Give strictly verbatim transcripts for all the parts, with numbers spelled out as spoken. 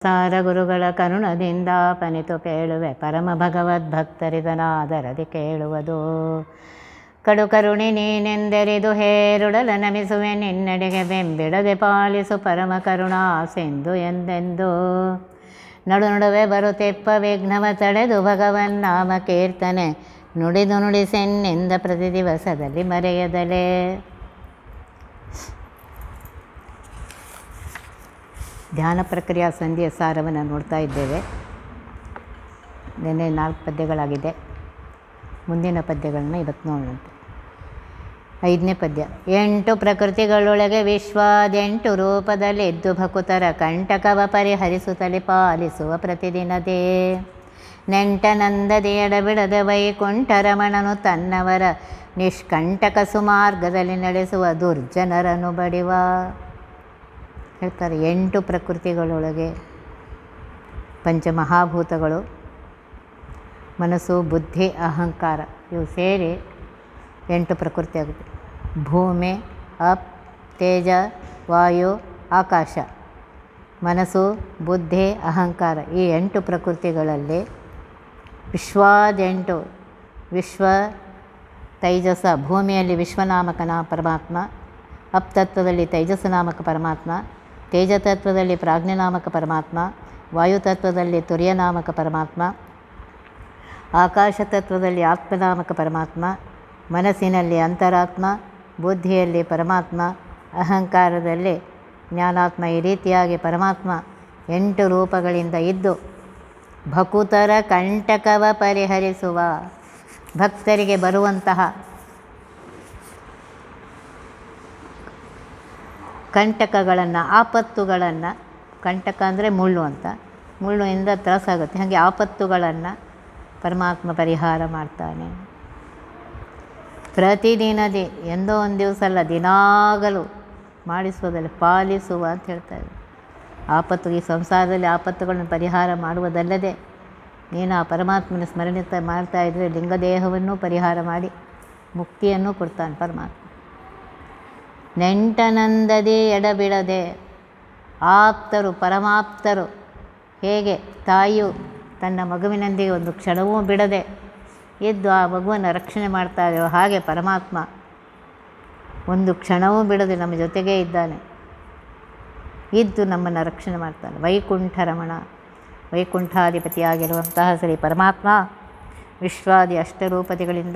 ಸಾರ ಗುರುಗಳ ಕರುಣದಿಂದ ಪನಿತು ಕೇಳುವೆ ಪರಮ ಭಗವದ್ಭಕ್ತರಿದನಾದರದಿ ಕೇಳುವುದು. ಕಡು ಕರುಣಿ ನೀನೆಂದೆರಿದು ಹೇರುಡಲ ನಮಿಸುವೆ ನಿನ್ನಡೆಗೆ ಬೆಂಬಿಡದೆ ಪಾಲಿಸು ಪರಮ ಕರುಣಾ ಸಿಂಧು ಎಂದೆಂದು. ನಡು ನಡುವೆ ಬರುತ್ತೆಪ್ಪ ವಿಘ್ನವ ತಡೆದು ಭಗವನ್ ನಾಮ ಕೀರ್ತನೆ ನುಡಿದು ನುಡಿಸೆನ್ನಿಂದ ಪ್ರತಿ ದಿವಸದಲ್ಲಿ ಮರೆಯದಲೇ. ಧ್ಯಾನ ಪ್ರಕ್ರಿಯಾ ಸಂಧಿಯ ಸಾರವನ್ನು ನೋಡ್ತಾ ಇದ್ದೇವೆ. ನಿನ್ನೆ ನಾಲ್ಕು ಪದ್ಯಗಳಾಗಿದೆ. ಮುಂದಿನ ಪದ್ಯಗಳನ್ನ ಇವತ್ತು ನೋಡೋಣಂತೆ. ಐದನೇ ಪದ್ಯ. ಎಂಟು ಪ್ರಕೃತಿಗಳೊಳಗೆ ವಿಶ್ವಾದೆಂಟು ರೂಪದಲ್ಲಿ ಎದ್ದು ಭಕುತರ ಕಂಟಕವ ಪರಿಹರಿಸುತ್ತಲೇ ಪಾಲಿಸುವ ಪ್ರತಿದಿನದೇ. ನೆಂಟನಂದದೆ ಎಡಬಿಡದ ವೈಕುಂಠ ರಮಣನು ತನ್ನವರ ನಿಷ್ಕಂಟಕ ಸುಮಾರ್ಗದಲ್ಲಿ ನಡೆಸುವ ದುರ್ಜನರನ್ನು ಬಡಿವ. ಹೇಳ್ತಾರೆ, ಎಂಟು ಪ್ರಕೃತಿಗಳೊಳಗೆ ಪಂಚಮಹಾಭೂತಗಳು ಮನಸ್ಸು, ಬುದ್ಧಿ, ಅಹಂಕಾರ ಇವು ಸೇರಿ ಎಂಟು ಪ್ರಕೃತಿ ಆಗುತ್ತೆ. ಭೂಮಿ, ಅಪ್, ತೇಜ, ವಾಯು, ಆಕಾಶ, ಮನಸ್ಸು, ಬುದ್ಧಿ, ಅಹಂಕಾರ ಈ ಎಂಟು ಪ್ರಕೃತಿಗಳಲ್ಲಿ ವಿಶ್ವಾದೆಂಟು ವಿಶ್ವ ತೈಜಸ ಭೂಮಿಯಲ್ಲಿ ವಿಶ್ವನಾಮಕನ ಪರಮಾತ್ಮ, ಅಪ್ ತತ್ವದಲ್ಲಿ ತೈಜಸ್ಸು ನಾಮಕ ಪರಮಾತ್ಮ, ತೇಜ ತತ್ವದಲ್ಲಿ ಪ್ರಾಜ್ಞನಾಮಕ ಪರಮಾತ್ಮ, ವಾಯು ತತ್ವದಲ್ಲಿ ತುರ್ಯನಾಮಕ ಪರಮಾತ್ಮ, ಆಕಾಶ ತತ್ವದಲ್ಲಿ ಆತ್ಮನಾಮಕ ಪರಮಾತ್ಮ, ಮನಸ್ಸಿನಲ್ಲಿ ಅಂತರಾತ್ಮ, ಬುದ್ಧಿಯಲ್ಲಿ ಪರಮಾತ್ಮ, ಅಹಂಕಾರದಲ್ಲಿ ಜ್ಞಾನಾತ್ಮ. ಈ ರೀತಿಯಾಗಿ ಪರಮಾತ್ಮ ಎಂಟು ರೂಪಗಳಿಂದ ಇದ್ದು ಭಕುತರ ಕಂಟಕವ ಪರಿಹರಿಸುವ, ಭಕ್ತರಿಗೆ ಬರುವಂತಹ ಕಂಟಕಗಳನ್ನು, ಆಪತ್ತುಗಳನ್ನು, ಕಂಟಕ ಅಂದರೆ ಮುಳ್ಳು ಅಂತ, ಮುಳ್ಳಿಂದ ತ್ರಾಸಾಗುತ್ತೆ, ಹಾಗೆ ಆಪತ್ತುಗಳನ್ನು ಪರಮಾತ್ಮ ಪರಿಹಾರ ಮಾಡ್ತಾನೆ. ಪ್ರತಿದಿನದೇ, ಎಂದೋ ಒಂದು ದಿವಸ ಅಲ್ಲ, ದಿನಾಗಲೂ ಮಾಡಿಸುವುದಲ್ಲ, ಪಾಲಿಸುವ ಅಂತ ಹೇಳ್ತಾರೆ. ಆಪತ್ತು, ಈ ಸಂಸಾರದಲ್ಲಿ ಆಪತ್ತುಗಳನ್ನು ಪರಿಹಾರ ಮಾಡುವುದಲ್ಲದೆ ನೀನು ಆ ಪರಮಾತ್ಮನ ಸ್ಮರಣೆ ಮಾಡ್ತಾಯಿದ್ರೆ ಲಿಂಗದೇಹವನ್ನು ಪರಿಹಾರ ಮಾಡಿ ಮುಕ್ತಿಯನ್ನು ಕೊಡ್ತಾನೆ ಪರಮಾತ್ಮ. ನೆಂಟನಂದದೆ ಎಡಬಿಡದೆ, ಆಪ್ತರು ಪರಮಾಪ್ತರು ಹೇಗೆ ತಾಯಿಯು ತನ್ನ ಮಗುವಿನೊಂದಿಗೆ ಒಂದು ಕ್ಷಣವೂ ಬಿಡದೆ ಇದ್ದು ಆ ಮಗುವನ್ನು ರಕ್ಷಣೆ ಮಾಡ್ತಾ ಇದ್ದೋ ಹಾಗೆ ಪರಮಾತ್ಮ ಒಂದು ಕ್ಷಣವೂ ಬಿಡದೆ ನಮ್ಮ ಜೊತೆಗೇ ಇದ್ದಾನೆ, ಇದ್ದು ನಮ್ಮನ್ನು ರಕ್ಷಣೆ ಮಾಡ್ತಾನೆ. ವೈಕುಂಠ ರಮಣ, ವೈಕುಂಠಾಧಿಪತಿಯಾಗಿರುವಂತಹ ಶ್ರೀ ಪರಮಾತ್ಮ ವಿಶ್ವಾದಿ ಅಷ್ಟರೂಪತಿಗಳಿಂದ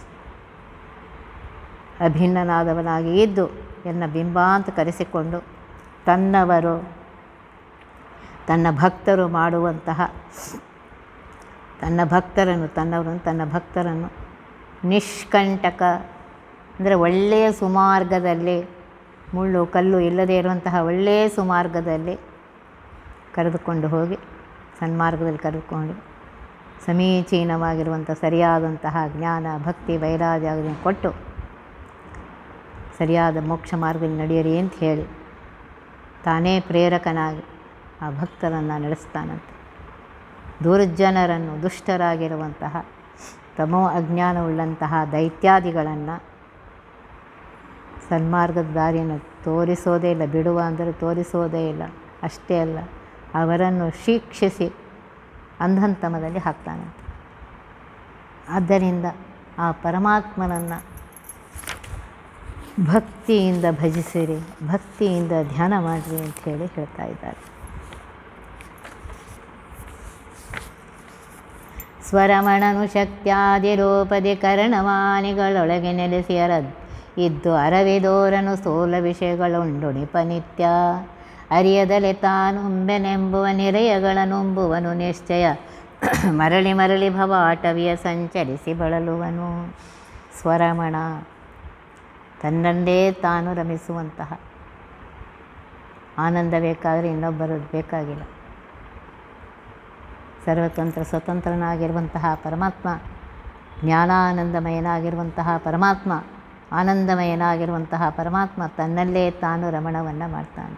ಅಭಿನ್ನನಾದವನಾಗಿ ಇದ್ದು ಎನ್ನ ಬಿಂಬ ಅಂತ ಕರೆಸಿಕೊಂಡು ತನ್ನವರು ತನ್ನ ಭಕ್ತರು ಮಾಡುವಂತಹ ತನ್ನ ಭಕ್ತರನ್ನು ತನ್ನವರನ್ನು ತನ್ನ ಭಕ್ತರನ್ನು ನಿಷ್ಕಂಟಕ ಅಂದರೆ ಒಳ್ಳೆಯ ಸುಮಾರ್ಗದಲ್ಲಿ, ಮುಳ್ಳು ಕಲ್ಲು ಇಲ್ಲದೇ ಇರುವಂತಹ ಒಳ್ಳೆಯ ಸುಮಾರ್ಗದಲ್ಲಿ ಕರೆದುಕೊಂಡು ಹೋಗಿ ಸನ್ಮಾರ್ಗದಲ್ಲಿ ಕರೆದುಕೊಂಡು ಸಮೀಚೀನವಾಗಿರುವಂಥ ಸರಿಯಾದಂತಹ ಜ್ಞಾನ, ಭಕ್ತಿ, ವೈರಾಗ್ಯ ಕೊಟ್ಟು ಸರಿಯಾದ ಮೋಕ್ಷ ಮಾರ್ಗದಲ್ಲಿ ನಡೆಯಿರಿ ಅಂತ ಹೇಳಿ ತಾನೇ ಪ್ರೇರಕನಾಗಿ ಆ ಭಕ್ತರನ್ನು ನಡೆಸ್ತಾನಂತೆ. ದುರ್ಜನರನ್ನು, ದುಷ್ಟರಾಗಿರುವಂತಹ ತಮೋ ಅಜ್ಞಾನವುಳ್ಳಂತಹ ದೈತ್ಯಾದಿಗಳನ್ನು ಸನ್ಮಾರ್ಗದ ದಾರಿಯನ್ನು ತೋರಿಸೋದೇ ಇಲ್ಲ, ಬಿಡುವ ಅಂದರೆ ತೋರಿಸೋದೇ ಇಲ್ಲ. ಅಷ್ಟೇ ಅಲ್ಲ, ಅವರನ್ನು ಶಿಕ್ಷಿಸಿ ಅಂಧಂತಮದಲ್ಲಿ ಹಾಕ್ತಾನಂತೆ. ಆದ್ದರಿಂದ ಆ ಪರಮಾತ್ಮನನ್ನು ಭಕ್ತಿಯಿಂದ ಭಜಿಸಿರಿ, ಭಕ್ತಿಯಿಂದ ಧ್ಯಾನ ಮಾಡಿರಿ ಅಂತ ಹೇಳಿ ಹೇಳ್ತಾ ಇದ್ದಾರೆ. ಸ್ವರಮಣನು ಶಕ್ತ್ಯಾದಿರೂಪದಿ ಕರ್ಣವಾಣಿಗಳೊಳಗೆ ನೆಲೆಸಿಯರ ಇದ್ದು ಅರವಿದೋರನು ಸ್ಥೂಲ ವಿಷಯಗಳುಂಡುಣಿಪ ನಿತ್ಯ. ಅರಿಯದಲೆ ತಾನುಂಬೆನೆಂಬುವ ನಿರಯಗಳನುಂಬುವನು ನಿಶ್ಚಯ. ಮರಳಿ ಮರಳಿ ಭವಾಟವಿಯ ಸಂಚರಿಸಿ ಬಳಲುವನು. ಸ್ವರಮಣ, ತನ್ನನ್ನೇ ತಾನು ರಮಿಸುವಂತಹ ಆನಂದ ಬೇಕಾದರೆ ಇನ್ನೊಬ್ಬರದ್ದು ಬೇಕಾಗಿಲ್ಲ. ಸರ್ವತಂತ್ರ ಸ್ವತಂತ್ರನಾಗಿರುವಂತಹ ಪರಮಾತ್ಮ, ಜ್ಞಾನಾನಂದಮಯನಾಗಿರುವಂತಹ ಪರಮಾತ್ಮ, ಆನಂದಮಯನಾಗಿರುವಂತಹ ಪರಮಾತ್ಮ ತನ್ನಲ್ಲೇ ತಾನು ರಮಣವನ್ನು ಮಾಡ್ತಾನೆ.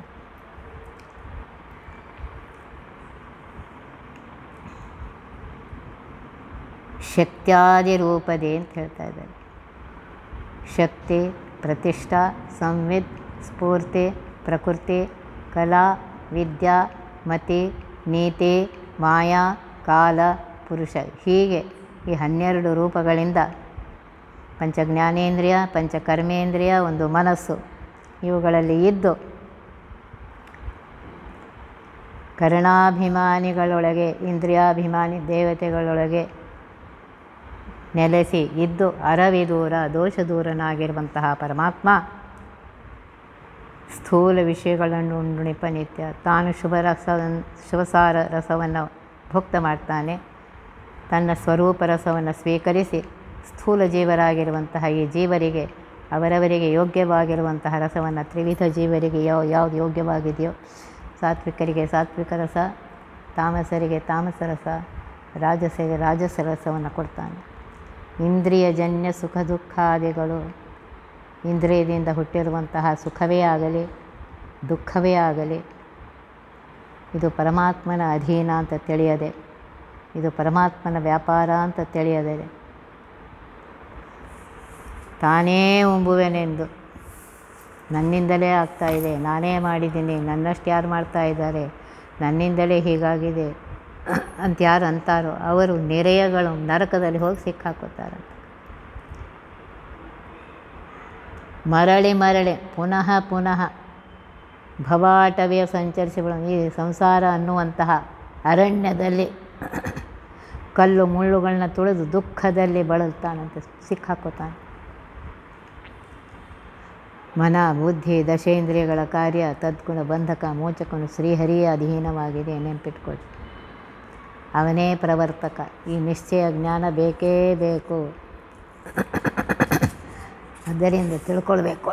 ಶಕ್ತ್ಯಾದಿ ರೂಪದೇ ಅಂತ ಹೇಳ್ತಾ ಇದ್ದಾರೆ. ಶಕ್ತಿ, ಪ್ರತಿಷ್ಠಾ, ಸಂವಿತ್, ಸ್ಫೂರ್ತಿ, ಪ್ರಕೃತಿ, ಕಲಾ, ವಿದ್ಯಾ, ಮತಿ, ನೀತಿ, ಮಾಯಾ, ಕಾಲ, ಪುರುಷ ಹೀಗೆ ಈ ಹನ್ನೆರಡು ರೂಪಗಳಿಂದ ಪಂಚ ಜ್ಞಾನೇಂದ್ರಿಯ, ಪಂಚ ಕರ್ಮೇಂದ್ರಿಯ, ಒಂದು ಮನಸ್ಸು ಇವುಗಳಲ್ಲಿ ಇದ್ದು ಕರ್ಣಾಭಿಮಾನಿಗಳೊಳಗೆ, ಇಂದ್ರಿಯಾಭಿಮಾನಿ ದೇವತೆಗಳೊಳಗೆ ನೆಲೆಸಿ ಇದ್ದು ಅರವಿದೂರ ದೋಷ ದೂರನಾಗಿರುವಂತಹ ಪರಮಾತ್ಮ ಸ್ಥೂಲ ವಿಷಯಗಳನ್ನು ಉಂಡುಣಿಪ ನಿತ್ಯ ತಾನು ಶುಭ ರಸ ಶುಭಸಾರ ರಸವನ್ನು ಭುಕ್ತ ಮಾಡ್ತಾನೆ. ತನ್ನ ಸ್ವರೂಪ ರಸವನ್ನು ಸ್ವೀಕರಿಸಿ ಸ್ಥೂಲ ಜೀವರಾಗಿರುವಂತಹ ಈ ಜೀವರಿಗೆ ಅವರವರಿಗೆ ಯೋಗ್ಯವಾಗಿರುವಂತಹ ರಸವನ್ನು ತ್ರಿವಿಧ ಜೀವರಿಗೆ ಯಾವ ಯಾವುದು ಯೋಗ್ಯವಾಗಿದೆಯೋ, ಸಾತ್ವಿಕರಿಗೆ ಸಾತ್ವಿಕ ರಸ, ತಾಮಸರಿಗೆ ತಾಮಸ ರಸ, ರಾಜಸರಿಗೆ ರಾಜಸ ರಸವನ್ನು ಕೊಡ್ತಾನೆ. ಇಂದ್ರಿಯಜನ್ಯ ಸುಖ ದುಃಖಾದಿಗಳು ಇಂದ್ರಿಯದಿಂದ ಹುಟ್ಟಿರುವಂತಹ ಸುಖವೇ ಆಗಲಿ ದುಃಖವೇ ಆಗಲಿ ಇದು ಪರಮಾತ್ಮನ ಅಧೀನ ಅಂತ ತಿಳಿಯದೆ, ಇದು ಪರಮಾತ್ಮನ ವ್ಯಾಪಾರ ಅಂತ ತಿಳಿಯದೆ ತಾನೇ ಉಂಬುವೆನೆಂದು ನನ್ನಿಂದಲೇ ಆಗ್ತಾಯಿದೆ, ನಾನೇ ಮಾಡಿದ್ದೀನಿ, ನನ್ನಷ್ಟು ಯಾರು ಮಾಡ್ತಾ ಇದ್ದಾರೆ, ನನ್ನಿಂದಲೇ ಹೀಗಾಗಿದೆ ಅಂತ ಯಾರು ಅಂತಾರೋ ಅವರು ನೆರೆಯಗಳು ನರಕದಲ್ಲಿ ಹೋಗಿ ಸಿಕ್ಕಾಕೋತಾರಂತ. ಮರಳಿ ಮರಳಿ ಪುನಃ ಪುನಃ ಭವಾಟವಿಯ ಸಂಚರಿಸಿಗಳು ಈ ಸಂಸಾರ ಅನ್ನುವಂತಹ ಅರಣ್ಯದಲ್ಲಿ ಕಲ್ಲು ಮುಳ್ಳುಗಳನ್ನ ತುಳಿದು ದುಃಖದಲ್ಲಿ ಬಳಲ್ತಾನಂತೆ, ಸಿಕ್ಕಾಕೋತಾನೆ. ಮನ ಬುದ್ಧಿ ದಶೇಂದ್ರಿಯಗಳ ಕಾರ್ಯ ತದ್ಗುಣ ಬಂಧಕ ಮೋಚಕನು ಶ್ರೀಹರಿಯ ಅಧೀನವಾಗಿದೆ ನೆನಪಿಟ್ಕೊಳ್ಳಿ. ಅವನೇ ಪ್ರವರ್ತಕ. ಈ ನಿಶ್ಚಯ ಜ್ಞಾನ ಬೇಕೇ ಬೇಕು. ಅದರಿಂದ ತಿಳ್ಕೊಳ್ಬೇಕು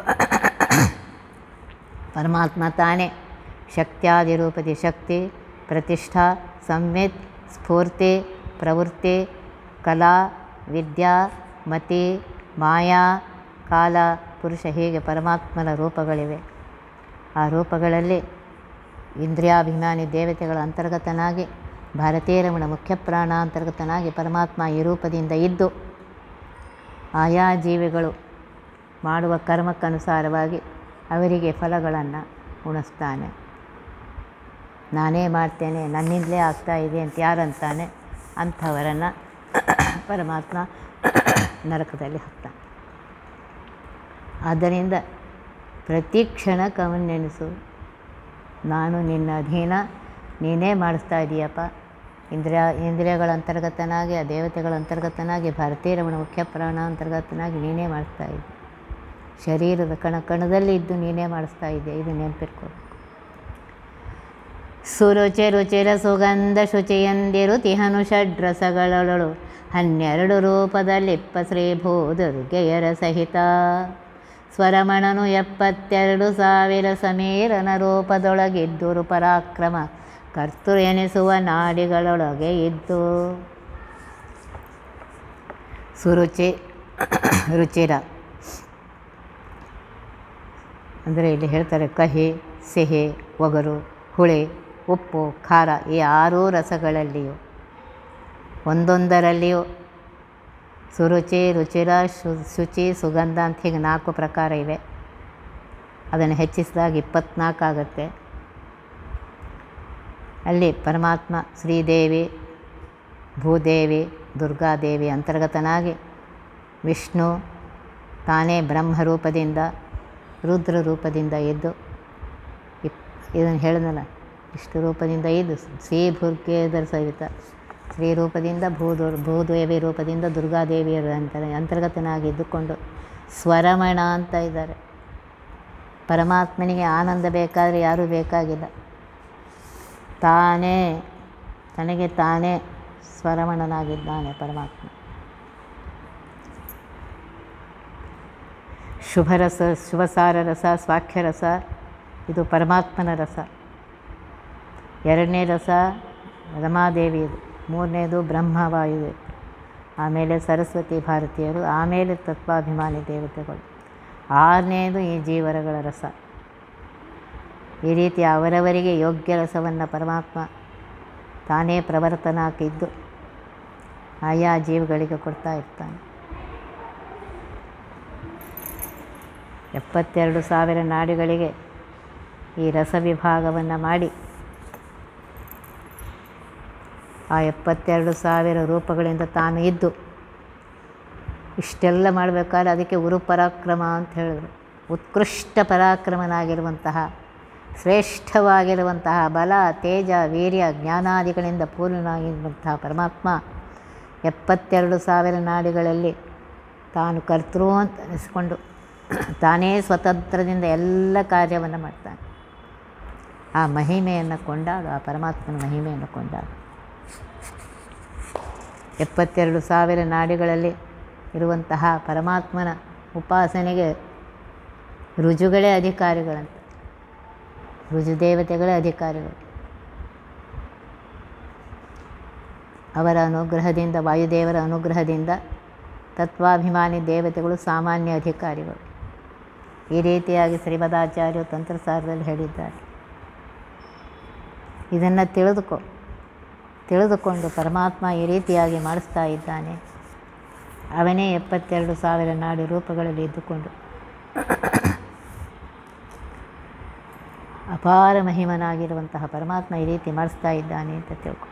ಪರಮಾತ್ಮ ತಾನೇ ಶಕ್ತ್ಯಾದಿರೂಪದಿ ಶಕ್ತಿ, ಪ್ರತಿಷ್ಠಾ, ಸಂವಿತ್, ಸ್ಫೂರ್ತಿ, ಪ್ರವೃತ್ತಿ, ಕಲಾ, ವಿದ್ಯಾ, ಮತಿ, ಮಾಯಾ, ಕಾಲ, ಪುರುಷ ಹೀಗೆ ಪರಮಾತ್ಮನ ರೂಪಗಳಿವೆ. ಆ ರೂಪಗಳಲ್ಲಿ ಇಂದ್ರಿಯಾಭಿಮಾನಿ ದೇವತೆಗಳ ಅಂತರ್ಗತನಾಗಿ ಭಾರತೀಯ ರಮಣ ಮುಖ್ಯ ಪ್ರಾಣ ಅಂತರ್ಗತನಾಗಿ ಪರಮಾತ್ಮ ಈ ರೂಪದಿಂದ ಇದ್ದು ಆಯಾ ಜೀವಿಗಳು ಮಾಡುವ ಕರ್ಮಕ್ಕನುಸಾರವಾಗಿ ಅವರಿಗೆ ಫಲಗಳನ್ನು ಉಣಿಸ್ತಾನೆ. ನಾನೇ ಮಾಡ್ತೇನೆ, ನನ್ನಿಂದಲೇ ಆಗ್ತಾಯಿದೆ ಅಂತ ಯಾರಂತಾನೆ ಅಂಥವರನ್ನು ಪರಮಾತ್ಮ ನರಕದಲ್ಲಿ ಹಾಕ್ತಾನೆ. ಆದ್ದರಿಂದ ಪ್ರತಿ ಕ್ಷಣಕ್ಕೆ ಅವನ್ನೆನೆಸು, ನಾನು ನಿನ್ನ ಅಧೀನ, ನೀನೇ ಮಾಡಿಸ್ತಾ ಇದೀಯಪ್ಪ. ಇಂದ್ರಿಯ ಇಂದ್ರಿಯಗಳ ಅಂತರ್ಗತನಾಗಿ ಆ ದೇವತೆಗಳ ಅಂತರ್ಗತನಾಗಿ ಭಾರತೀಯ ರಮಣ ಮುಖ್ಯ ಪ್ರಾಣ ಅಂತರ್ಗತನಾಗಿ ನೀನೇ ಮಾಡಿಸ್ತಾ ಇದ್ದೆ. ಶರೀರದ ಕಣ ಕಣದಲ್ಲಿ ಇದ್ದು ನೀನೇ ಮಾಡಿಸ್ತಾ ಇದ್ದೆ. ಇದು ನೆನಪಿಟ್ಕೋಬೇಕು. ಸುರುಚಿ ರುಚಿರ ಸುಗಂಧ ಶುಚಿಯಂದಿರು ತಿಹನು ಷಡ್ರಸಗಳೊಳು ಹನ್ನೆರಡು ರೂಪದಲ್ಲಿಪ್ಪ ಶ್ರೀಭೂ ದುರ್ಗೆಯರ ಸಹಿತ ಸ್ವರಮಣನು ಎಪ್ಪತ್ತೆರಡು ಸಾವಿರ ಸಮೀರನ ರೂಪದೊಳಗಿದ್ದುರು ಪರಾಕ್ರಮ ಕರ್ತು ಎನಿಸುವ ನಾಡಿಗಳೊಳಗೆ ಇದ್ದು. ಸುರುಚಿ ರುಚಿರ ಅಂದರೆ ಇಲ್ಲಿ ಹೇಳ್ತಾರೆ ಕಹಿ, ಸಿಹಿ, ಒಗರು, ಹುಳಿ, ಉಪ್ಪು, ಖಾರ ಈ ಆರೂ ರಸಗಳಲ್ಲಿಯೂ ಒಂದೊಂದರಲ್ಲಿಯೂ ಸುರುಚಿ, ರುಚಿರ, ಶು ಶುಚಿ, ಸುಗಂಧ ಅಂತ ಹೀಗೆ ನಾಲ್ಕು ಪ್ರಕಾರ ಇವೆ. ಅದನ್ನು ಹೆಚ್ಚಿಸಿದಾಗ ಇಪ್ಪತ್ತ್ನಾಲ್ಕು ಆಗುತ್ತೆ. ಅಲ್ಲಿ ಪರಮಾತ್ಮ ಶ್ರೀದೇವಿ, ಭೂದೇವಿ, ದುರ್ಗಾದೇವಿ ಅಂತರ್ಗತನಾಗಿ ವಿಷ್ಣು ತಾನೇ ಬ್ರಹ್ಮರೂಪದಿಂದ ರುದ್ರ ರೂಪದಿಂದ ಎದ್ದು ಇಪ್ ಇದನ್ನು ಹೇಳಿದ್ನಲ್ಲ, ಇಷ್ಟು ರೂಪದಿಂದ ಇದ್ದು ಶ್ರೀ ಭುರ್ಗೇದರ ಸಹಿತ ಶ್ರೀ ರೂಪದಿಂದ ಭೂದುರ್ ಭೂದೇವಿ ರೂಪದಿಂದ ದುರ್ಗಾದೇವಿಯರು ಅಂತಾರೆ ಅಂತರ್ಗತನಾಗಿ ಇದ್ದುಕೊಂಡು ಸ್ವರಮಣ ಅಂತ ಇದ್ದಾರೆ. ಪರಮಾತ್ಮನಿಗೆ ಆನಂದ ಬೇಕಾದರೆ ಯಾರೂ ಬೇಕಾಗಿಲ್ಲ. ತಾನೇ ತನಗೆ ತಾನೇ ಸ್ವರಮಣನಾಗಿದ್ದಾನೆ ಪರಮಾತ್ಮ. ಶುಭರಸ, ಶುಭಸಾರ ರಸ, ಸ್ವಾಖ್ಯ ರಸ ಇದು ಪರಮಾತ್ಮನ ರಸ. ಎರಡನೇ ರಸ ರಮಾದೇವಿಯದು, ಮೂರನೇದು ಬ್ರಹ್ಮವಾಯುವೆ, ಆಮೇಲೆ ಸರಸ್ವತಿ ಭಾರತೀಯರು, ಆಮೇಲೆ ತತ್ವಾಭಿಮಾನಿ ದೇವತೆಗಳು, ಆರನೇದು ಈ ಜೀವರಗಳ ರಸ. ಈ ರೀತಿ ಅವರವರಿಗೆ ಯೋಗ್ಯ ರಸವನ್ನು ಪರಮಾತ್ಮ ತಾನೇ ಪ್ರವರ್ತನಾಗಿದ್ದು ಆಯಾ ಜೀವಗಳಿಗೆ ಕೊಡ್ತಾ ಇರ್ತಾನೆ. ಎಪ್ಪತ್ತೆರಡು ಸಾವಿರ ನಾಡಿಗಳಿಗೆ ಈ ರಸ ವಿಭಾಗವನ್ನು ಮಾಡಿ ಆ ಎಪ್ಪತ್ತೆರಡು ಸಾವಿರ ರೂಪಗಳಿಂದ ತಾನು ಇದ್ದು ಇಷ್ಟೆಲ್ಲ ಮಾಡಬೇಕಾದ್ರೆ ಅದಕ್ಕೆ ಗುರು ಪರಾಕ್ರಮ ಅಂತ ಹೇಳಿದ್ರು. ಉತ್ಕೃಷ್ಟ ಪರಾಕ್ರಮನಾಗಿರುವಂತಹ, ಶ್ರೇಷ್ಠವಾಗಿರುವಂತಹ ಬಲ, ತೇಜ, ವೀರ್ಯ, ಜ್ಞಾನಾದಿಗಳಿಂದ ಪೂರ್ಣನಾಗಿರುವಂತಹ ಪರಮಾತ್ಮ ಎಪ್ಪತ್ತೆರಡು ಸಾವಿರ ನಾಡಿಗಳಲ್ಲಿ ತಾನು ಕರ್ತೃ ಅಂತ ಅನಿಸ್ಕೊಂಡು ತಾನೇ ಸ್ವತಂತ್ರದಿಂದ ಎಲ್ಲ ಕಾರ್ಯವನ್ನು ಮಾಡ್ತಾನೆ. ಆ ಮಹಿಮೆಯನ್ನು ಕೊಂಡಾಡು, ಆ ಪರಮಾತ್ಮನ ಮಹಿಮೆಯನ್ನು ಕೊಂಡಾಡು. ಎಪ್ಪತ್ತೆರಡು ಸಾವಿರ ನಾಡಿಗಳಲ್ಲಿ ಇರುವಂತಹ ಪರಮಾತ್ಮನ ಉಪಾಸನೆಗೆ ರುಜುಗಳೇ ಅಧಿಕಾರಿಗಳಂತೆ, ರುಜುದೇವತೆಗಳೇ ಅಧಿಕಾರಿಗಳು. ಅವರ ಅನುಗ್ರಹದಿಂದ, ವಾಯುದೇವರ ಅನುಗ್ರಹದಿಂದ ತತ್ವಾಭಿಮಾನಿ ದೇವತೆಗಳು ಸಾಮಾನ್ಯ ಅಧಿಕಾರಿಗಳು. ಈ ರೀತಿಯಾಗಿ ಶ್ರೀಮದಾಚಾರ್ಯರು ತಂತ್ರಸಾರದಲ್ಲಿ ಹೇಳಿದ್ದಾರೆ. ಇದನ್ನು ತಿಳಿದುಕೋ, ತಿಳಿದುಕೊಂಡು ಪರಮಾತ್ಮ ಈ ರೀತಿಯಾಗಿ ಮಾಡಿಸ್ತಾ ಇದ್ದಾನೆ. ಅವನೇ ಎಪ್ಪತ್ತೆರಡು ಸಾವಿರ ನಾಡಿ ರೂಪಗಳಲ್ಲಿ ಇದ್ದುಕೊಂಡು ಅಪಾರ ಮಹಿಮನಾಗಿರುವಂತಹ ಪರಮಾತ್ಮ ಈ ರೀತಿ ಮಾಡಿಸ್ತಾ ಇದ್ದಾನೆ ಅಂತ ತಿಳ್ಕೊ.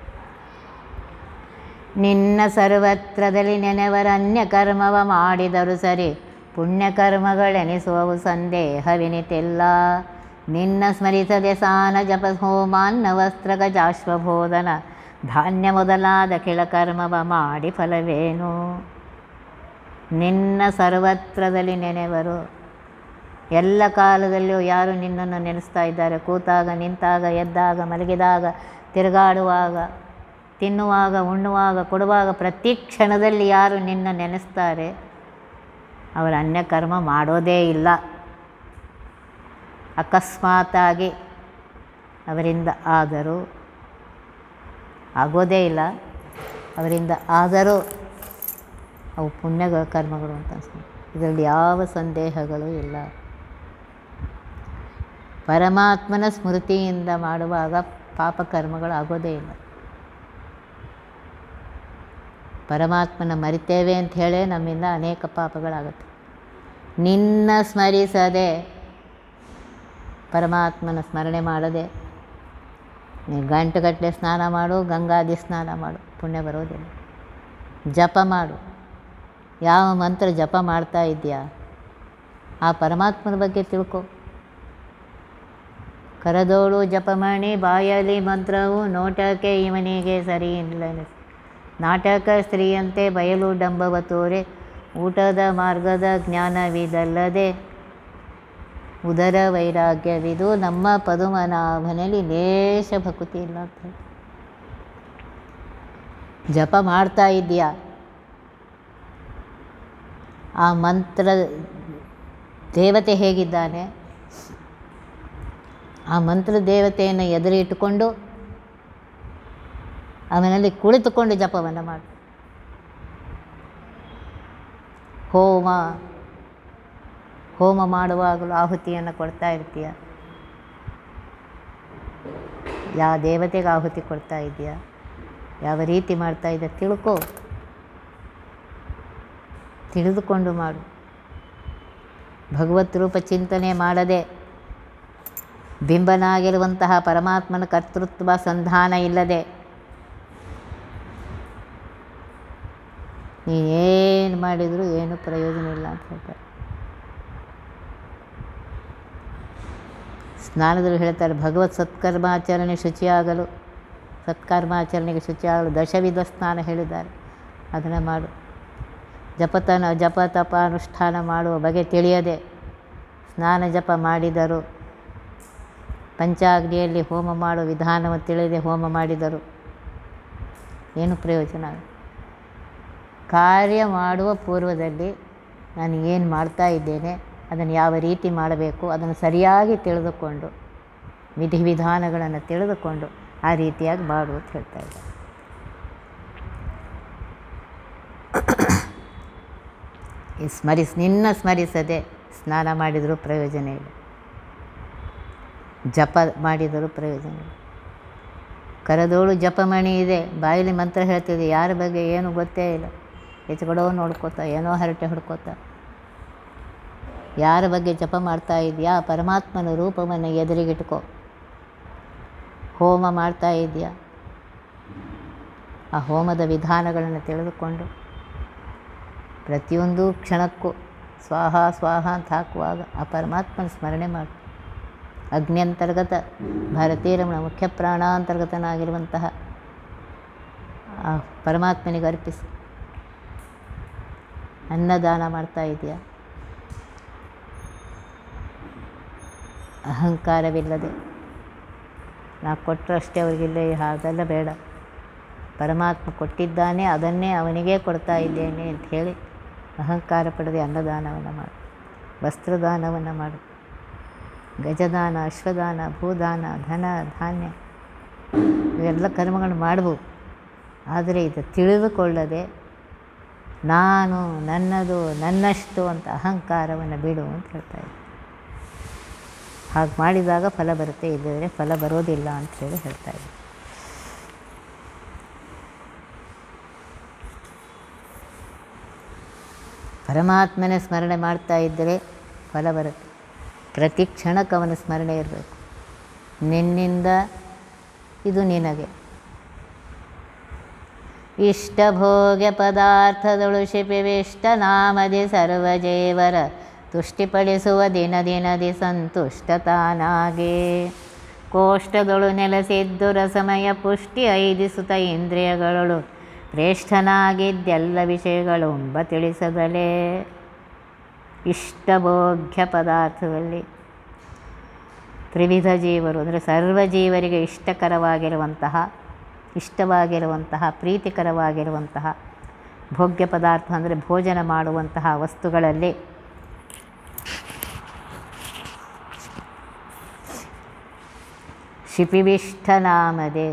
ನಿನ್ನ ಸರ್ವತ್ರದಲ್ಲಿ ನೆನೆವರ ಅನ್ಯ ಕರ್ಮವ ಮಾಡಿದರು ಸರಿ, ಪುಣ್ಯಕರ್ಮಗಳೆನಿಸುವವು ಸಂದೇಹವಿನಿತೆಲ್ಲ. ನಿನ್ನ ಸ್ಮರಿಸದೆ ಸಾನ ಜಪ ಹೋಮಾನ್ನ ವಸ್ತ್ರಗ ಜಾಶ್ವಬೋಧನ, ಧಾನ್ಯ ಮೊದಲಾದ ಕೆಳಕರ್ಮವ ಮಾಡಿ ಫಲವೇನು. ನಿನ್ನ ಸರ್ವತ್ರದಲ್ಲಿ ನೆನೆವರು, ಎಲ್ಲ ಕಾಲದಲ್ಲಿಯೂ ಯಾರು ನಿನ್ನನ್ನು ನೆನೆಸ್ತಾ ಇದ್ದಾರೆ? ಕೂತಾಗ, ನಿಂತಾಗ, ಎದ್ದಾಗ, ಮಲಗಿದಾಗ, ತಿರುಗಾಡುವಾಗ, ತಿನ್ನುವಾಗ, ಉಣ್ಣುವಾಗ, ಕೊಡುವಾಗ, ಪ್ರತಿ ಕ್ಷಣದಲ್ಲಿ ಯಾರು ನಿನ್ನ ನೆನೆಸ್ತಾರೆ ಅವರ ಅನ್ಯಕರ್ಮ ಮಾಡೋದೇ ಇಲ್ಲ. ಅಕಸ್ಮಾತಾಗಿ ಅವರಿಂದ ಆದರೂ, ಆಗೋದೇ ಇಲ್ಲ, ಅವರಿಂದ ಆದರೂ ಅವು ಪುಣ್ಯಗಳ ಕರ್ಮಗಳು ಅಂತ ಅನ್ಸ್ತಾರೆ. ಇದರಲ್ಲಿ ಯಾವ ಸಂದೇಹಗಳು ಇಲ್ಲ. ಪರಮಾತ್ಮನ ಸ್ಮೃತಿಯಿಂದ ಮಾಡುವಾಗ ಪಾಪಕರ್ಮಗಳು ಆಗೋದೇ ಇಲ್ಲ. ಪರಮಾತ್ಮನ ಮರಿತೇವೆ ಅಂತ ಹೇಳೇ ನಮ್ಮಿಂದ ಅನೇಕ ಪಾಪಗಳಾಗುತ್ತೆ. ನಿನ್ನ ಸ್ಮರಿಸದೆ, ಪರಮಾತ್ಮನ ಸ್ಮರಣೆ ಮಾಡದೆ ನೀನು ಗಂಟುಗಟ್ಟಲೆ ಸ್ನಾನ ಮಾಡು, ಗಂಗಾದಿ ಸ್ನಾನ ಮಾಡು, ಪುಣ್ಯ ಬರೋದಿಲ್ಲ. ಜಪ ಮಾಡು, ಯಾವ ಮಂತ್ರ ಜಪ ಮಾಡ್ತಾ ಇದೆಯಾ ಆ ಪರಮಾತ್ಮನ ಬಗ್ಗೆ ತಿಳ್ಕೊ. ಕರದೋಳು ಜಪಮಣಿ, ಬಾಯಲ್ಲಿ ಮಂತ್ರವು ನೋಟಕ್ಕೆ ಇವನಿಗೆ ಸರಿ ಇಲ್ಲ. ನಾಟಕ ಸ್ತ್ರೀಯಂತೆ ಬಯಲು ಡಂಬವ ತೋರೆ, ಊಟದ ಮಾರ್ಗದ ಜ್ಞಾನವಿದಲ್ಲದೆ ಉದರ ವೈರಾಗ್ಯವಿದು. ನಮ್ಮ ಪದುಮನಾಭನಲ್ಲಿ ಲೇಷ ಭಕ್ತಿ ಇಲ್ಲ ಅಂತ ಹೇಳಿ. ಜಪ ಮಾಡ್ತಾ ಇದೆಯಾ, ಆ ಮಂತ್ರ ದೇವತೆ ಹೇಗಿದ್ದಾನೆ, ಆ ಮಂತ್ರ ದೇವತೆಯನ್ನು ಎದುರು ಇಟ್ಟುಕೊಂಡು ಅವನಲ್ಲಿ ಕುಳಿತುಕೊಂಡು ಜಪವನ್ನು ಮಾಡು. ಹೋಮ ಹೋಮ ಮಾಡುವಾಗಲೂ ಆಹುತಿಯನ್ನು ಕೊಡ್ತಾ ಇರ್ತೀಯ, ಯಾವ ದೇವತೆಗೆ ಆಹುತಿ ಕೊಡ್ತಾ ಇದೆಯಾ, ಯಾವ ರೀತಿ ಮಾಡ್ತಾ ಇದೆಯಾ ತಿಳ್ಕೊ, ತಿಳಿದುಕೊಂಡು ಮಾಡು. ಭಗವತ್ ರೂಪ ಚಿಂತನೆ ಮಾಡದೆ ಬಿಂಬನಾಗಿರುವಂತಹ ಪರಮಾತ್ಮನ ಕರ್ತೃತ್ವ ಸಂಧಾನ ಇಲ್ಲದೆ ನೀನೇನು ಮಾಡಿದರೂ ಏನೂ ಪ್ರಯೋಜನ ಇಲ್ಲ ಅಂತ ಹೇಳ್ತಾರೆ. ಸ್ನಾನದಲ್ಲಿ ಹೇಳ್ತಾರೆ, ಭಗವತ್ ಸತ್ಕರ್ಮಾಚರಣೆ ಶುಚಿಯಾಗಲು, ಸತ್ಕರ್ಮಾಚರಣೆಗೆ ಶುಚಿಯಾಗಲು ದಶವಿಧ ಸ್ನಾನ ಹೇಳಿದ್ದಾರೆ. ಅದನ್ನು ಮಾಡು. ಜಪತನ ಜಪ ತಪ ಅನುಷ್ಠಾನ ಮಾಡುವ ಬಗೆ ತಿಳಿಯದೆ ಸ್ನಾನ ಜಪ ಮಾಡಿದರು, ಪಂಚಾಗ್ನಿಯಲ್ಲಿ ಹೋಮ ಮಾಡುವ ವಿಧಾನವನ್ನು ತಿಳಿಯದೆ ಹೋಮ ಮಾಡಿದರು ಏನು ಪ್ರಯೋಜನ? ಕಾರ್ಯ ಮಾಡುವ ಪೂರ್ವದಲ್ಲಿ ನಾನು ಏನು ಮಾಡ್ತಾ ಇದ್ದೇನೆ, ಅದನ್ನು ಯಾವ ರೀತಿ ಮಾಡಬೇಕು, ಅದನ್ನು ಸರಿಯಾಗಿ ತಿಳಿದುಕೊಂಡು ವಿಧಿವಿಧಾನಗಳನ್ನು ತಿಳಿದುಕೊಂಡು ಆ ರೀತಿಯಾಗಿ ಮಾಡು ಅಂತ ಹೇಳ್ತಾ ಇದ್ದಾರೆ. ಸ್ಮರಿಸಿ ನಿನ್ನ ಸ್ಮರಿಸದೆ ಸ್ನಾನ ಮಾಡಿದರೂ ಪ್ರಯೋಜನ ಇಲ್ಲ, ಜಪ ಮಾಡಿದರೂ ಪ್ರಯೋಜನ ಇಲ್ಲ. ಕರದೋಳು ಜಪಮಣಿ ಇದೆ, ಬಾಯಲ್ಲಿ ಮಂತ್ರ ಹೇಳ್ತಿದೆ, ಯಾರ ಬಗ್ಗೆ ಏನು ಗೊತ್ತೇ ಇಲ್ಲ, ಹೆಚ್ಚುಗಡೋ ನೋಡ್ಕೋತಾ ಏನೋ ಹರಟೆ ಹೊಡ್ಕೋತಾ. ಯಾರ ಬಗ್ಗೆ ಜಪ ಮಾಡ್ತಾ ಇದೆಯಾ ಪರಮಾತ್ಮನ ರೂಪವನ್ನು ಎದುರಿಗಿಟ್ಕೋ. ಹೋಮ ಮಾಡ್ತಾ ಇದೆಯಾ ಆ ಹೋಮದ ವಿಧಾನಗಳನ್ನು ತಿಳಿದುಕೊಂಡು ಪ್ರತಿಯೊಂದು ಕ್ಷಣಕ್ಕೂ ಸ್ವಾಹ ಸ್ವಾಹ ಅಂತ ಹಾಕುವಾಗ ಆ ಪರಮಾತ್ಮನ ಸ್ಮರಣೆ ಮಾಡಿ ಅಗ್ನ್ಯಂತರ್ಗತ ಭಾರತೀರಮಣ ಮುಖ್ಯ ಪ್ರಾಣಾಂತರ್ಗತನಾಗಿರುವಂತಹ ಆ ಪರಮಾತ್ಮನಿಗೆ ಅರ್ಪಿಸಿ. ಅನ್ನದಾನ ಮಾಡ್ತಾ ಇದೆಯಾ, ಅಹಂಕಾರವಿಲ್ಲದೆ ನಾ ಕೊಟ್ಟರಷ್ಟೇ ಅವರಿಗಿಲ್ಲ, ಹಾಗೆಲ್ಲ ಬೇಡ, ಪರಮಾತ್ಮ ಕೊಟ್ಟಿದ್ದಾನೆ ಅದನ್ನೇ ಅವನಿಗೇ ಕೊಡ್ತಾ ಇದ್ದೇನೆ ಅಂತ ಹೇಳಿ ಅಹಂಕಾರ ಪಡೆದು ಅನ್ನದಾನವನ್ನು ಮಾಡು, ವಸ್ತ್ರದಾನವನ್ನು ಮಾಡು, ಗಜದಾನ, ಅಶ್ವದಾನ, ಭೂದಾನ, ಧನ, ಧಾನ್ಯ ಇವೆಲ್ಲ ಕರ್ಮಗಳು ಮಾಡ್ಬೋದು. ಆದರೆ ಇದು ತಿಳಿದುಕೊಳ್ಳದೆ ನಾನು, ನನ್ನದು, ನನ್ನಷ್ಟು ಅಂತ ಅಹಂಕಾರವನ್ನು ಬಿಡು ಅಂತ ಹೇಳ್ತಾಯಿದ್ದೆ. ಹಾಗೆ ಮಾಡಿದಾಗ ಫಲ ಬರುತ್ತೆ, ಇಲ್ಲದ್ರೆ ಫಲ ಬರೋದಿಲ್ಲ ಅಂಥೇಳಿ ಹೇಳ್ತಾಯಿದ್ದೆ. ಪರಮಾತ್ಮನೇ ಸ್ಮರಣೆ ಮಾಡ್ತಾ ಇದ್ದರೆ ಫಲ ಬರುತ್ತೆ. ಪ್ರತಿ ಕ್ಷಣಕ್ಕೆ ಅವನ ಸ್ಮರಣೆ ಇರಬೇಕು. ನಿನ್ನಿಂದ ಇದು ನಿನಗೆ. ಇಷ್ಟಭೋಗ್ಯ ಪದಾರ್ಥದಳು ಶಿಪಿವಿಷ್ಟ ನಾಮದಿ ಸರ್ವಜೇವರ ತುಷ್ಟಿಪಡಿಸುವ ದಿನ ದಿನದಿ ಸಂತುಷ್ಟ ತಾನಾಗೆ. ಕೋಷ್ಟದಳು ನೆಲೆಸಿದ್ದು ರಸಮಯ ಪುಷ್ಟಿ ಐದಿಸುತ್ತ ಇಂದ್ರಿಯಗಳು ಶ್ರೇಷ್ಠನಾಗಿದ್ದೆಲ್ಲ ವಿಷಯಗಳುಂಬ ತಿಳಿಸದಲೇ. ಇಷ್ಟಭೋಗ್ಯ ಪದಾರ್ಥದಲ್ಲಿ ತ್ರಿವಿಧ ಜೀವರು ಅಂದರೆ ಸರ್ವ ಜೀವರಿಗೆ ಇಷ್ಟಕರವಾಗಿರುವಂತಹ ಇಷ್ಟವಾಗಿರುವಂತಹ ಪ್ರೀತಿಕರವಾಗಿರುವಂತಹ ಭೋಗ್ಯ ಪದಾರ್ಥ ಅಂದರೆ ಭೋಜನ ಮಾಡುವಂತಹ ವಸ್ತುಗಳಲ್ಲಿ ಶಿಪಿವಿಷ್ಠನಾಮದೆ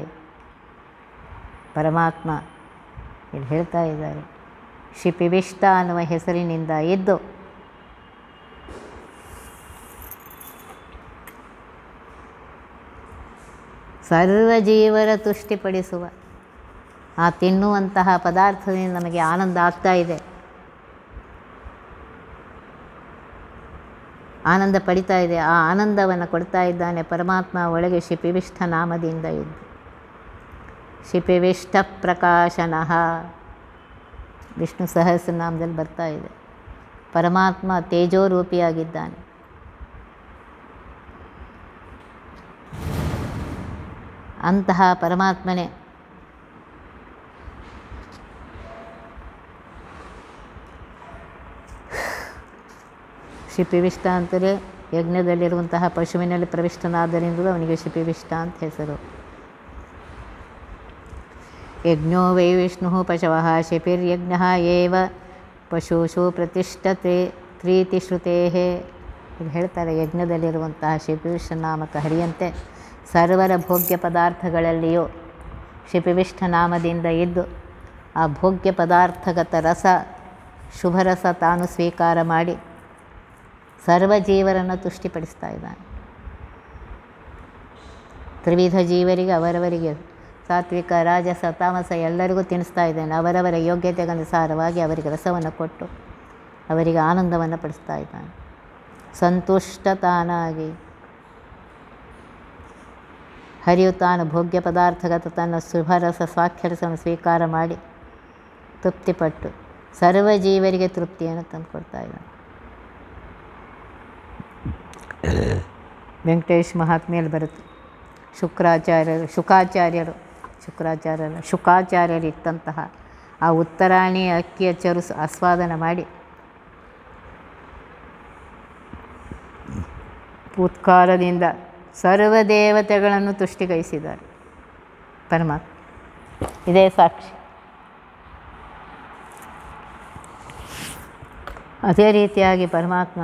ಪರಮಾತ್ಮ ಇಲ್ಲಿ ಹೇಳ್ತಾ ಇದ್ದಾರೆ. ಶಿಪಿವಿಷ್ಟ ಅನ್ನುವ ಹೆಸರಿನಿಂದ ಇದ್ದು ಸರ್ವಜೀವರ ತುಷ್ಟಿಪಡಿಸುವ ಆ ತಿನ್ನುವಂತಹ ಪದಾರ್ಥದಿಂದ ನಮಗೆ ಆನಂದ ಆಗ್ತಾ ಇದೆ, ಆನಂದ ಪಡಿತಾ ಇದೆ. ಆ ಆನಂದವನ್ನು ಕೊಡ್ತಾ ಇದ್ದಾನೆ ಪರಮಾತ್ಮ ಒಳಗೆ ಶಿಪಿವಿಷ್ಠ ನಾಮದಿಂದ ಇದ್ದು. ಶಿಪಿವಿಷ್ಠ ಪ್ರಕಾಶನಃ ವಿಷ್ಣು ಸಹಸ್ರನಾಮದಲ್ಲಿ ಬರ್ತಾ ಇದೆ. ಪರಮಾತ್ಮ ತೇಜೋರೂಪಿಯಾಗಿದ್ದಾನೆ. ಅಂತಹ ಪರಮಾತ್ಮನೇ ಶಿಪಿವಿಷ್ಟ ಅಂತಲೇ ಯಜ್ಞದಲ್ಲಿರುವಂತಹ ಪಶುವಿನಲ್ಲಿ ಪ್ರವಿಷ್ಟನಾದ್ದರಿಂದಲೂ ಅವನಿಗೆ ಶಿಪಿವಿಷ್ಟ ಅಂತ ಹೆಸರು. ಯಜ್ಞೋ ವೈ ವಿಷ್ಣು ಪಶವಃ ಶಿಪಿರ್ಯಜ್ಞ ಏವ ಪಶುಷು ಪ್ರತಿಷ್ಠತೆ ಪ್ರೀತಿ ಶ್ರುತೇ. ಇದು ಹೇಳ್ತಾರೆ, ಯಜ್ಞದಲ್ಲಿರುವಂತಹ ಶಿಪಿವಿಷ್ಟ ನಾಮಕ ಹರಿಯಂತೆ ಸರ್ವರ ಭೋಗ್ಯ ಪದಾರ್ಥಗಳಲ್ಲಿಯೂ ಶಿಪಿವಿಷ್ಠ ನಾಮದಿಂದ ಇದ್ದು ಆ ಭೋಗ್ಯ ಪದಾರ್ಥಗತ ರಸ ಶುಭರಸ ತಾನು ಸ್ವೀಕಾರ ಮಾಡಿ ಸರ್ವ ಜೀವರನ್ನು ತುಷ್ಟಿಪಡಿಸ್ತಾ ಇದ್ದಾನೆ. ತ್ರಿವಿಧ ಜೀವರಿಗೆ ಅವರವರಿಗೆ ಸಾತ್ವಿಕ ರಾಜಸ ತಾಮಸ ಎಲ್ಲರಿಗೂ ತಿನ್ನಿಸ್ತಾ ಇದ್ದಾನೆ. ಅವರವರ ಯೋಗ್ಯತೆಗನುಸಾರವಾಗಿ ಅವರಿಗೆ ರಸವನ್ನು ಕೊಟ್ಟು ಅವರಿಗೆ ಆನಂದವನ್ನು ಪಡಿಸ್ತಾ ಇದ್ದಾನೆ. ಸಂತುಷ್ಟ ತಾನಾಗಿ ಹರಿಯು ತಾನು ಭೋಗ್ಯ ಪದಾರ್ಥಗತ ತನ್ನ ಶುಭರಸ ಸ್ವಾಖ್ಯರಸವನ್ನು ಸ್ವೀಕಾರ ಮಾಡಿ ತೃಪ್ತಿಪಟ್ಟು ಸರ್ವ ಜೀವರಿಗೆ ತೃಪ್ತಿಯನ್ನು ತಂದುಕೊಡ್ತಾ ಇದ್ದಾನೆ. ವೆಂಕಟೇಶ್ ಮಹಾತ್ಮೆಯಲ್ಲಿ ಬರುತ್ತೆ, ಶುಕ್ರಾಚಾರ್ಯರು ಶುಕಾಚಾರ್ಯರು ಶುಕ್ರಾಚಾರ್ಯರು ಶುಕಾಚಾರ್ಯರು ಇತ್ತಂತಹ ಆ ಉತ್ತರಾಣಿ ಅಕ್ಕಿಯ ಚರುಸು ಆಸ್ವಾದನ ಮಾಡಿ ಉತ್ಕಾರದಿಂದ ಸರ್ವದೇವತೆಗಳನ್ನು ತುಷ್ಟಿಗೈಸಿದ್ದಾರೆ ಪರಮಾತ್ಮ. ಇದೇ ಸಾಕ್ಷಿ. ಅದೇ ರೀತಿಯಾಗಿ ಪರಮಾತ್ಮ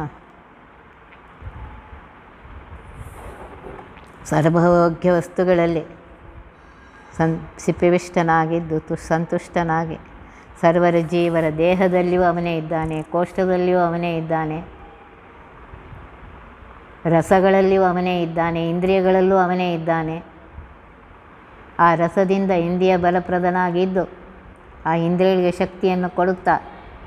ಸರ್ವಭೋಗ್ಯ ವಸ್ತುಗಳಲ್ಲಿ ಸನ್ ಸಿಪಿವಿಷ್ಟನಾಗಿದ್ದು ತು ಸಂತುಷ್ಟನಾಗಿ ಸರ್ವರ ಜೀವರ ದೇಹದಲ್ಲಿಯೂ ಅವನೇ ಇದ್ದಾನೆ, ಕೋಷ್ಟದಲ್ಲಿಯೂ ಅವನೇ ಇದ್ದಾನೆ, ರಸಗಳಲ್ಲಿಯೂ ಅವನೇ ಇದ್ದಾನೆ, ಇಂದ್ರಿಯಗಳಲ್ಲೂ ಅವನೇ ಇದ್ದಾನೆ. ಆ ರಸದಿಂದ ಇಂದ್ರಿಯ ಬಲಪ್ರದನಾಗಿದ್ದು ಆ ಇಂದ್ರಿಯಗಳಿಗೆ ಶಕ್ತಿಯನ್ನು ಕೊಡುತ್ತಾ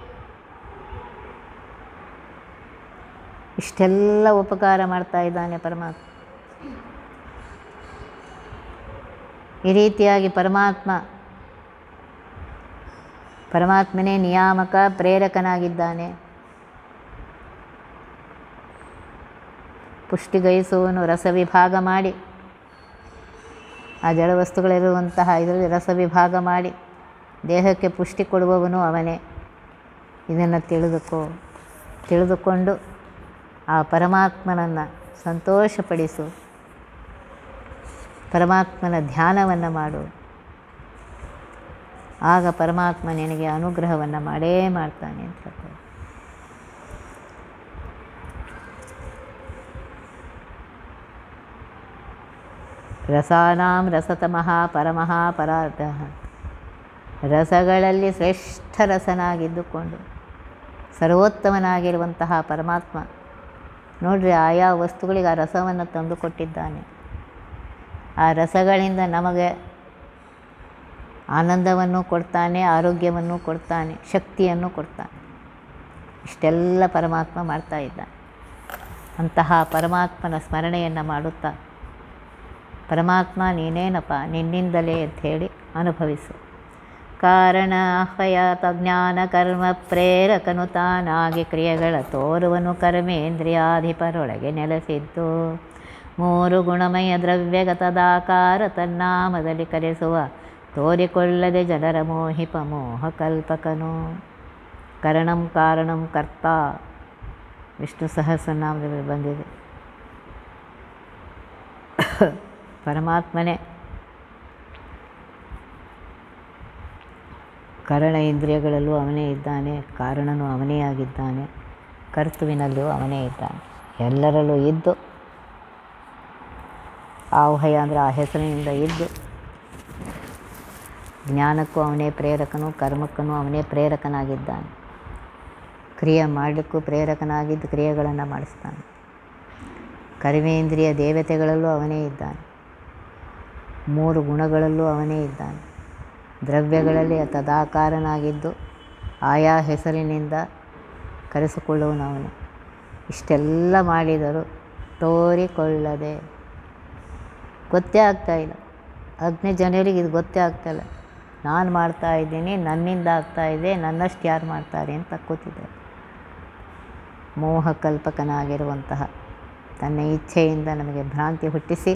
ಇಷ್ಟೆಲ್ಲ ಉಪಕಾರ ಮಾಡ್ತಾ ಇದ್ದಾನೆ ಪರಮಾತ್ಮ. ಈ ರೀತಿಯಾಗಿ ಪರಮಾತ್ಮ ಪರಮಾತ್ಮನೇ ನಿಯಾಮಕ ಪ್ರೇರಕನಾಗಿದ್ದಾನೆ. ಪುಷ್ಟಿಗೈಸುವನು ರಸವಿಭಾಗ ಮಾಡಿ, ಆ ಜಡವಸ್ತುಗಳಿರುವಂತಹ ಇದರಲ್ಲಿ ರಸವಿಭಾಗ ಮಾಡಿ ದೇಹಕ್ಕೆ ಪುಷ್ಟಿ ಕೊಡುವವನು ಅವನೇ. ಇದನ್ನು ತಿಳಿದುಕೋ. ತಿಳಿದುಕೊಂಡು ಆ ಪರಮಾತ್ಮನನ್ನು ಸಂತೋಷಪಡಿಸು. ಪರಮಾತ್ಮನ ಧ್ಯಾನವನ್ನು ಮಾಡು. ಆಗ ಪರಮಾತ್ಮ ನಿನಗೆ ಅನುಗ್ರಹವನ್ನು ಮಾಡೇ ಮಾಡ್ತಾನೆ ಅಂತ ಹೇಳ್ತಾರೆ. ರಸಾನಾಂ ರಸತಮಃ ಪರಮಃ ಪರಾರ್ಧಃ. ರಸಗಳಲ್ಲಿ ಶ್ರೇಷ್ಠ ರಸನಾಗಿದ್ದುಕೊಂಡು ಸರ್ವೋತ್ತಮನಾಗಿರುವಂತಹ ಪರಮಾತ್ಮ ನೋಡ್ರಿ, ಆಯಾ ವಸ್ತುಗಳಿಗೆ ಆ ರಸವನ್ನು ತಂದು ಕೊಟ್ಟಿದ್ದಾನೆ. ಆ ರಸಗಳಿಂದ ನಮಗೆ ಆನಂದವನ್ನು ಕೊಡ್ತಾನೆ, ಆರೋಗ್ಯವನ್ನು ಕೊಡ್ತಾನೆ, ಶಕ್ತಿಯನ್ನು ಕೊಡ್ತಾನೆ. ಇಷ್ಟೆಲ್ಲ ಪರಮಾತ್ಮ ಮಾಡ್ತಾ ಇದ್ದಾನೆ. ಅಂತಹ ಪರಮಾತ್ಮನ ಸ್ಮರಣೆಯನ್ನು ಮಾಡುತ್ತಾ ಪರಮಾತ್ಮ ನೀನೇನಪ್ಪ, ನಿನ್ನಿಂದಲೇ ಅಂಥೇಳಿ ಅನುಭವಿಸು. ಕಾರಣ ಆಹ್ವಯಾತ ಜ್ಞಾನ ಕರ್ಮ ಪ್ರೇರಕನು ತಾನಾಗಿ ಕ್ರಿಯೆಗಳ ತೋರುವನು ಕರ್ಮೇಂದ್ರಿಯಾಧಿಪರೊಳಗೆ ನೆಲೆಸಿದ್ದು. ಮೂರು ಗುಣಮಯ ದ್ರವ್ಯಗತದಾಕಾರ ತನ್ನಾಮದಲ್ಲಿ ಕರೆಸುವ ತೋರಿಕೊಳ್ಳದೆ ಜನರ ಮೋಹಿಪ ಮೋಹ ಕಲ್ಪಕನು. ಕರಣಂ ಕಾರಣಂ ಕರ್ತ ವಿಷ್ಣು ಸಹಸ್ರನಾಮದಲ್ಲಿ ಬಂದಿದೆ. ಪರಮಾತ್ಮನೇ ಕರಣ ಇಂದ್ರಿಯಗಳಲ್ಲೂ ಅವನೇ ಇದ್ದಾನೆ, ಕಾರಣನೂ ಅವನೇ ಆಗಿದ್ದಾನೆ, ಕರ್ತುವಿನಲ್ಲೂ ಅವನೇ ಇದ್ದಾನೆ. ಎಲ್ಲರಲ್ಲೂ ಇದ್ದು, ಆಹ್ವಯ ಅಂದರೆ ಆ ಹೆಸರಿನಿಂದ ಇದ್ದು, ಜ್ಞಾನಕ್ಕೂ ಅವನೇ ಪ್ರೇರಕನು, ಕರ್ಮಕ್ಕೂ ಅವನೇ ಪ್ರೇರಕನಾಗಿದ್ದಾನೆ. ಕ್ರಿಯೆ ಮಾಡಲಿಕ್ಕೂ ಪ್ರೇರಕನಾಗಿದ್ದು ಕ್ರಿಯೆಗಳನ್ನು ಮಾಡಿಸ್ತಾನೆ. ಕರ್ಮೇಂದ್ರಿಯ ದೇವತೆಗಳಲ್ಲೂ ಅವನೇ ಇದ್ದಾನೆ. ಮೂರು ಗುಣಗಳಲ್ಲೂ ಅವನೇ ಇದ್ದಾನೆ. ದ್ರವ್ಯಗಳಲ್ಲಿ ತದಾಕಾರನಾಗಿದ್ದು ಆಯಾ ಹೆಸರಿನಿಂದ ಕರೆಸಿಕೊಳ್ಳುವನು ಅವನು. ಇಷ್ಟೆಲ್ಲ ಮಾಡಿದರೂ ತೋರಿಕೊಳ್ಳದೆ, ಗೊತ್ತೇ ಆಗ್ತಾಯಿಲ್ಲ. ಅಗ್ನಿ ಜನರಿಗೆ ಇದು ಗೊತ್ತೇ ಆಗ್ತಾಯಿಲ್ಲ. ನಾನು ಮಾಡ್ತಾಯಿದ್ದೀನಿ, ನನ್ನಿಂದ ಆಗ್ತಾಯಿದೆ, ನನ್ನಷ್ಟು ಯಾರು ಮಾಡ್ತಾರೆ ಅಂತ ಕೂತಿದ್ದಾರೆ. ಮೋಹಕಲ್ಪಕನಾಗಿರುವಂತಹ ತನ್ನ ಇಚ್ಛೆಯಿಂದ ನಮಗೆ ಭ್ರಾಂತಿ ಹುಟ್ಟಿಸಿ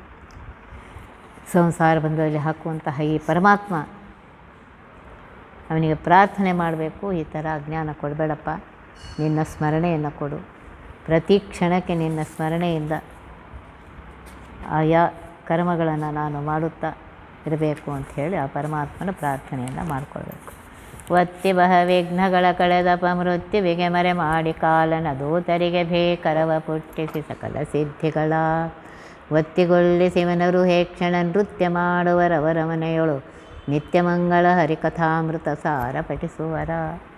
ಸಂಸಾರ ಬಂಧದಲ್ಲಿ ಹಾಕುವಂತಹ ಈ ಪರಮಾತ್ಮ, ಅವನಿಗೆ ಪ್ರಾರ್ಥನೆ ಮಾಡಬೇಕು. ಈ ಥರ ಅಜ್ಞಾನ ಕೊಡಬೇಡಪ್ಪ, ನಿನ್ನ ಸ್ಮರಣೆಯನ್ನು ಕೊಡು. ಪ್ರತಿ ಕ್ಷಣಕ್ಕೆ ನಿನ್ನ ಸ್ಮರಣೆಯಿಂದ ಆಯಾ ಕರ್ಮಗಳನ್ನು ನಾನು ಮಾಡುತ್ತಾ ಇರಬೇಕು ಅಂಥೇಳಿ ಆ ಪರಮಾತ್ಮನ ಪ್ರಾರ್ಥನೆಯನ್ನು ಮಾಡಿಕೊಳ್ಬೇಕು. ಒತ್ತಿ ಬಹ ವಿಘ್ನಗಳ ಕಳೆದಪ ಮೃತ್ಯುವಿಗೆ ಮರೆ ಮಾಡಿ ಕಾಲನ ದೂತರಿಗೆ ಬೇಕರವ ಪುಟ್ಟಿಸಿ ಸಕಲ ಸಿದ್ಧಿಗಳ ಒತ್ತಿಗೊಳ್ಳಿಸಿ ಮನರು ಹೇಕ್ಷಣ ನೃತ್ಯ ಮಾಡುವರವರ ಮನೆಯೊಳು ನಿತ್ಯಮಂಗಳ ಹರಿಕಥಾಮೃತ ಸಾರ ಪಠಿಸುವರ.